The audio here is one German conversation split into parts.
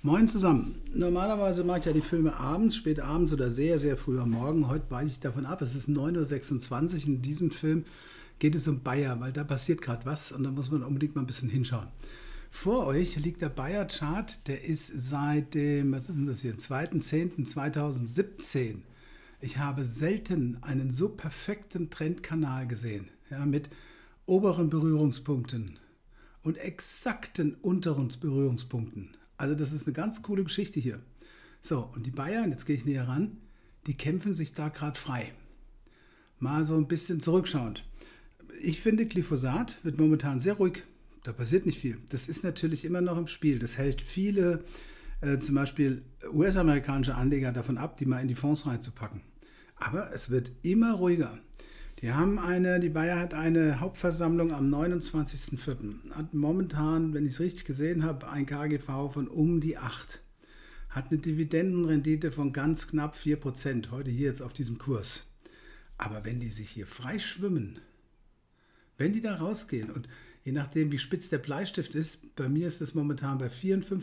Moin zusammen. Normalerweise mache ich ja die Filme abends, spät abends oder sehr, sehr früh am Morgen. Heute weiche ich davon ab. Es ist 9:26 Uhr. In diesem Film geht es um Bayer, weil da passiert gerade was und da muss man unbedingt mal ein bisschen hinschauen. Vor euch liegt der Bayer-Chart, der ist seit dem, was ist denn das hier, 2.10.2017. Ich habe selten einen so perfekten Trendkanal gesehen, ja, mit oberen Berührungspunkten und exakten unteren Berührungspunkten. Also das ist eine ganz coole Geschichte hier. So, und die Bayern, jetzt gehe ich näher ran, die kämpfen sich da gerade frei. Mal so ein bisschen zurückschauend. Ich finde, Glyphosat wird momentan sehr ruhig. Da passiert nicht viel. Das ist natürlich immer noch im Spiel. Das hält viele, zum Beispiel US-amerikanische Anleger davon ab, die mal in die Fonds reinzupacken. Aber es wird immer ruhiger. Die Bayer hat eine Hauptversammlung am 29.04. Hat momentan, wenn ich es richtig gesehen habe, ein KGV von um die 8. Hat eine Dividendenrendite von ganz knapp 4%, heute hier jetzt auf diesem Kurs. Aber wenn die sich hier frei schwimmen, wenn die da rausgehen und je nachdem wie spitz der Bleistift ist, bei mir ist es momentan bei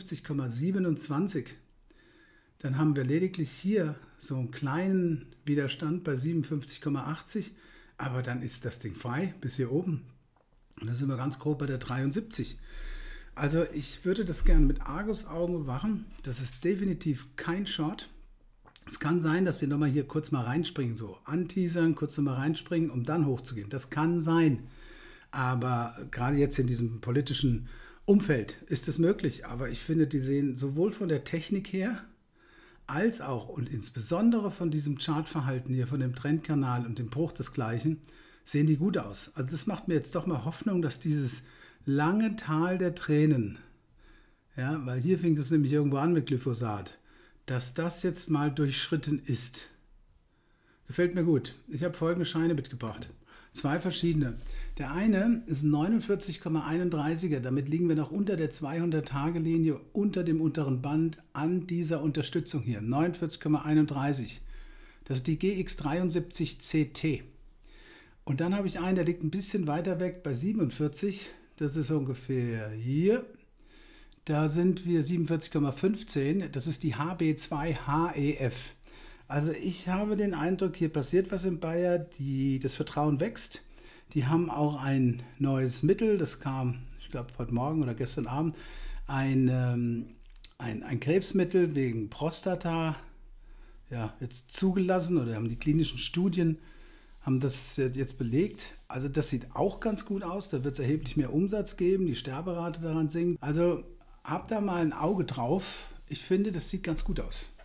54,27, dann haben wir lediglich hier so einen kleinen Widerstand bei 57,80, aber dann ist das Ding frei bis hier oben. Und da sind wir ganz grob bei der 73. Also ich würde das gerne mit Argusaugen bewachen. Das ist definitiv kein Short. Es kann sein, dass sie nochmal hier kurz mal reinspringen, so anteasern, kurz nochmal reinspringen, um dann hochzugehen. Das kann sein. Aber gerade jetzt in diesem politischen Umfeld ist es möglich. Aber ich finde, die sehen sowohl von der Technik her, als auch und insbesondere von diesem Chartverhalten hier, von dem Trendkanal und dem Bruch desgleichen, sehen die gut aus. Also das macht mir jetzt doch mal Hoffnung, dass dieses lange Tal der Tränen, ja, weil hier fing es nämlich irgendwo an mit Glyphosat, dass das jetzt mal durchschritten ist. Gefällt mir gut. Ich habe folgende Scheine mitgebracht. Zwei verschiedene. Der eine ist ein 49,31er, damit liegen wir noch unter der 200-Tage-Linie, unter dem unteren Band an dieser Unterstützung hier, 49,31. Das ist die GX73CT. Und dann habe ich einen, der liegt ein bisschen weiter weg bei 47, das ist ungefähr hier. Da sind wir 47,15, das ist die HB2HEF. Also ich habe den Eindruck, hier passiert was in Bayer, das Vertrauen wächst. Die haben auch ein neues Mittel, das kam, ich glaube, heute Morgen oder gestern Abend, ein Krebsmittel wegen Prostata, ja, jetzt zugelassen oder haben die klinischen Studien, haben das jetzt belegt. Also das sieht auch ganz gut aus, da wird es erheblich mehr Umsatz geben, die Sterberate daran sinkt. Also habt da mal ein Auge drauf, ich finde, das sieht ganz gut aus.